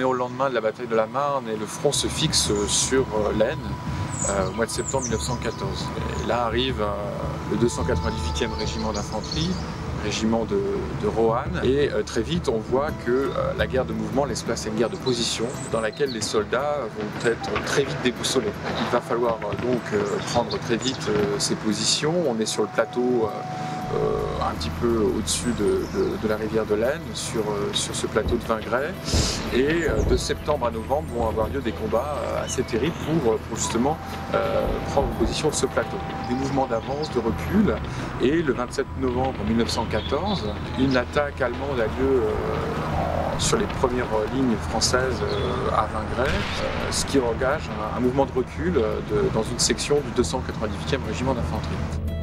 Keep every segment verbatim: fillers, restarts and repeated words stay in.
est au lendemain de la bataille de la Marne et le front se fixe sur l'Aisne euh, au mois de septembre mille neuf cent quatorze. Et là arrive euh, le deux cent quatre-vingt-dix-huitième régiment d'infanterie, régiment de, de Roanne, et euh, très vite on voit que euh, la guerre de mouvement laisse place à une guerre de position dans laquelle les soldats vont être très vite déboussolés. Il va falloir euh, donc euh, prendre très vite euh, ces positions. On est sur le plateau euh, Euh, un petit peu au-dessus de, de, de la rivière de l'Aisne, sur, euh, sur ce plateau de Vingray. Et euh, de septembre à novembre vont avoir lieu des combats euh, assez terribles pour, pour justement euh, prendre position de ce plateau. Des mouvements d'avance, de recul. Et le vingt-sept novembre mille neuf cent quatorze, une attaque allemande a lieu euh, en, sur les premières lignes françaises euh, à Vingray, euh, ce qui engage un, un mouvement de recul euh, de, dans une section du deux cent quatre-vingt-dix-huitième régiment d'infanterie.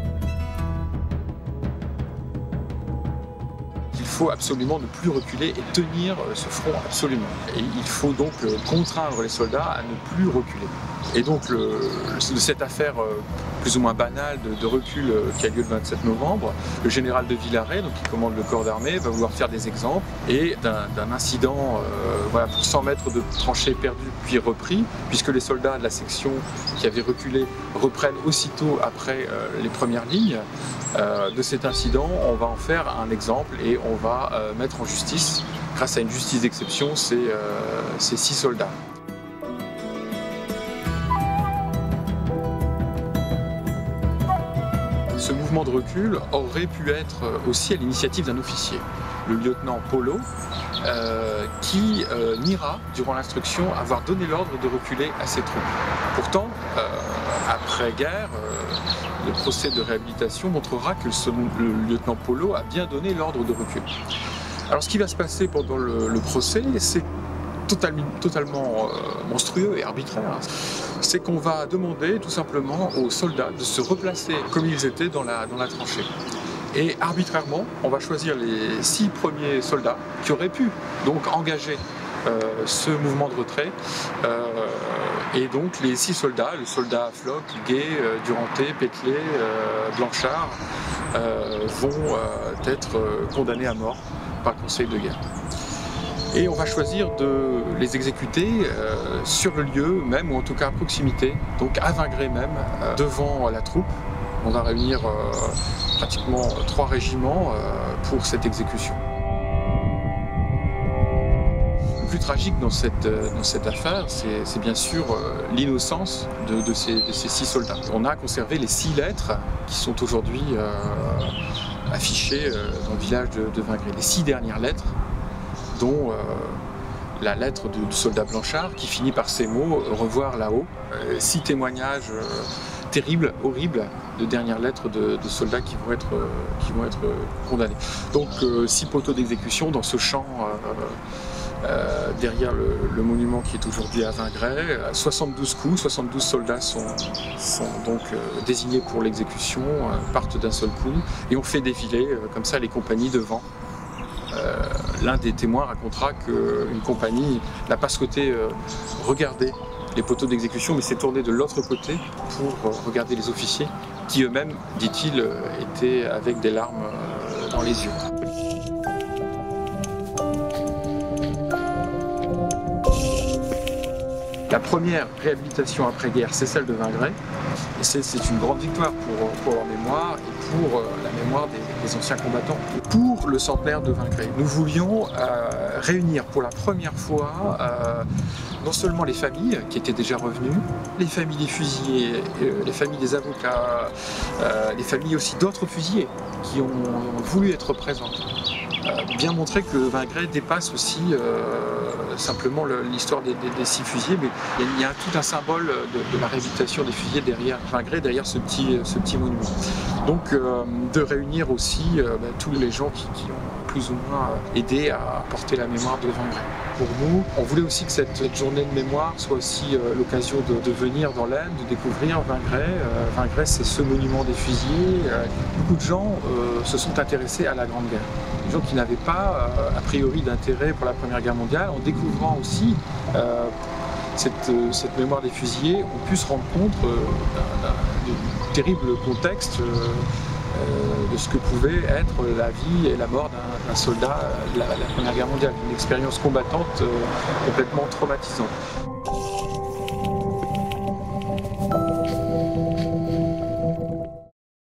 Il faut absolument ne plus reculer et tenir ce front absolument. Et il faut donc contraindre les soldats à ne plus reculer. Et donc le, de cette affaire plus ou moins banale de, de recul qui a lieu le vingt-sept novembre, le général de Villaret, donc qui commande le corps d'armée, va vouloir faire des exemples et d'un incident euh, voilà, pour cent mètres de tranchées perdues puis repris, puisque les soldats de la section qui avaient reculé reprennent aussitôt après euh, les premières lignes. Euh, de cet incident, on va en faire un exemple et on va euh, mettre en justice, grâce à une justice d'exception, ces, euh, ces six soldats. Ce mouvement de recul aurait pu être aussi à l'initiative d'un officier, le lieutenant Polo, euh, qui euh, niera, durant l'instruction, avoir donné l'ordre de reculer à ses troupes. Pourtant, euh, après-guerre, euh, le procès de réhabilitation montrera que ce, le lieutenant Polo a bien donné l'ordre de recul. Alors ce qui va se passer pendant le, le procès, c'est totalement, totalement euh, monstrueux et arbitraire. C'est qu'on va demander tout simplement aux soldats de se replacer comme ils étaient dans la, dans la tranchée. Et arbitrairement, on va choisir les six premiers soldats qui auraient pu donc engager euh, ce mouvement de retrait. Euh, et donc les six soldats, le soldat Floch, Gué, euh, Duranté, Pételet, euh, Blanchard, euh, vont euh, être euh, condamnés à mort par le Conseil de guerre. Et on va choisir de les exécuter euh, sur le lieu même, ou en tout cas à proximité, donc à Vingray même, euh, devant la troupe. On va réunir euh, pratiquement trois régiments euh, pour cette exécution. Le plus tragique dans cette, dans cette affaire, c'est bien sûr euh, l'innocence de, de, ces, de ces six soldats. On a conservé les six lettres qui sont aujourd'hui euh, affichées euh, dans le village de, de Vingray. Les six dernières lettres, dont euh, la lettre du, du soldat Blanchard qui finit par ces mots « revoir là-haut euh, ». Six témoignages euh, terribles, horribles, de dernières lettres de, de soldats qui vont être, euh, qui vont être euh, condamnés. Donc euh, six poteaux d'exécution dans ce champ euh, euh, derrière le, le monument qui est aujourd'hui à Vingray. soixante-douze coups, soixante-douze soldats sont, sont donc euh, désignés pour l'exécution, euh, partent d'un seul coup et on fait défiler euh, comme ça les compagnies devant. Euh, L'un des témoins racontera qu'une compagnie n'a pas souhaité euh, regarder les poteaux d'exécution, mais s'est tournée de l'autre côté pour euh, regarder les officiers, qui eux-mêmes, dit-il, euh, étaient avec des larmes euh, dans les yeux. La première réhabilitation après-guerre, c'est celle de Vingray. Et c'est une grande victoire pour, pour leur mémoire et pour euh, la mémoire des, des anciens combattants. Pour le centenaire de Vingray, nous voulions euh, réunir pour la première fois euh, non seulement les familles qui étaient déjà revenues, les familles des fusillés, euh, les familles des avocats, euh, les familles aussi d'autres fusillés qui ont, ont voulu être présentes. Euh, bien montrer que Vingray dépasse aussi euh, simplement l'histoire des, des, des six fusillés, mais il y, a, il y a tout un symbole de, de la réhabilitation des fusillés derrière Vingray, derrière ce petit, ce petit monument. Donc euh, de réunir aussi euh, bah, tous les gens qui, qui ont plus ou moins aidé à porter la mémoire de Vingray. Pour nous, on voulait aussi que cette, cette journée de mémoire soit aussi euh, l'occasion de, de venir dans l'Aisne, de découvrir Vingray. Euh, Vingray, c'est ce monument des fusillés. Euh, beaucoup de gens euh, se sont intéressés à la Grande Guerre. Des gens qui n'avaient pas, euh, a priori, d'intérêt pour la Première Guerre mondiale, en découvrant aussi euh, cette, euh, cette mémoire des fusillés, ont pu se rendre compte euh, d'un terrible contexte euh, euh, de ce que pouvait être la vie et la mort d'un soldat de la, la Première Guerre mondiale, une expérience combattante euh, complètement traumatisante.